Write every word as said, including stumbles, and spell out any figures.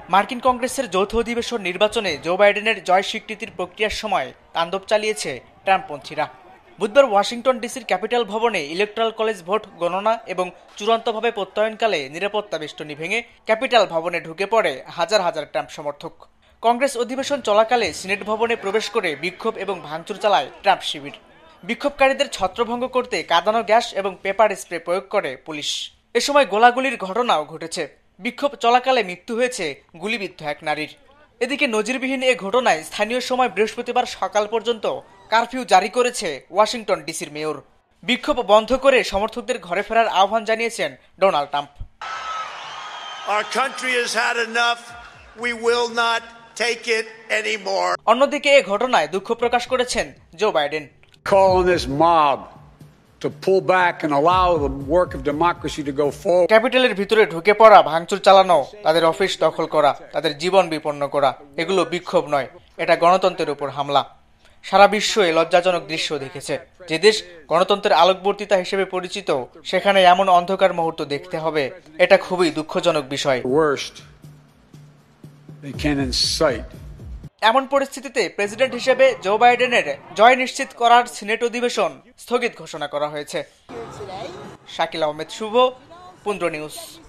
মার্কিন কংগ্রেসের যৌথ অধিবেশন নির্বাচনে জো বাইডেনের জয় স্বীকৃতির প্রক্রিয়ার সময় তাণ্ডব চালিয়েছে ট্রাম্পপন্থীরা। বুধবার ওয়াশিংটন ডিসির ক্যাপিটাল ভবনে ইলেকট্রাল কলেজ ভোট গণনা এবং চূড়ান্তভাবে প্রত্যয়নকালে নিরাপত্তা বেষ্টনী ভেঙে ক্যাপিটাল ভবনে ঢুকে পড়ে হাজার হাজার ট্রাম্প সমর্থক। কংগ্রেস অধিবেশন চলাকালে সিনেট ভবনে প্রবেশ করে বিক্ষোভ এবং ভাঙচুর চালায় ট্রাম্প শিবির। বিক্ষোভকারীদের ছত্রভঙ্গ করতে কাঁদানো গ্যাস এবং পেপার স্প্রে প্রয়োগ করে পুলিশ। এ সময় গোলাগুলির ঘটনাও ঘটেছে। বিক্ষোভ চলাকালে মৃত্যু হয়েছে গুলিবিদ্ধ এক নারীর। এদিকে নজিরবিহীন এ ঘটনায় স্থানীয় সময় বৃহস্পতিবার সকাল পর্যন্ত কারফিউ জারি করেছে ওয়াশিংটন ডিসির মেয়র। বিক্ষোভ বন্ধ করে সমর্থকদের ঘরে ফেরার আহ্বান জানিয়েছেন Donald Trump. Our country has had enough. We will not take it anymore. অন্যদিকে এ ঘটনায় দুঃখ প্রকাশ করেছেন Joe Biden. Call on this mob to pull back and allow the work of democracy to go forward. ক্যাপিটালের ভিতরে ঢুকে পড়া, ভাঙচুর চালানো, তাদের অফিস দখল করা, তাদের জীবন বিপন্ন করা, এগুলো বিক্ষোভ নয়, এটা গণতন্ত্রের উপর হামলা। সারা বিশ্ব এ লজ্জাজনক দৃশ্য দেখেছে। যে দেশ গণতন্ত্রের আলোকবর্তিতা হিসেবে পরিচিত, সেখানে এমন অন্ধকার মুহূর্ত দেখতে হবে, এটা খুবই দুঃখজনক বিষয়। এমন পরিস্থিতিতে প্রেসিডেন্ট হিসেবে জো বাইডেনের জয় নিশ্চিত করার সিনেট অধিবেশন স্থগিত ঘোষণা করা হয়েছে। শাকিল আহমেদ শুভ, পুন্দ্র নিউজ।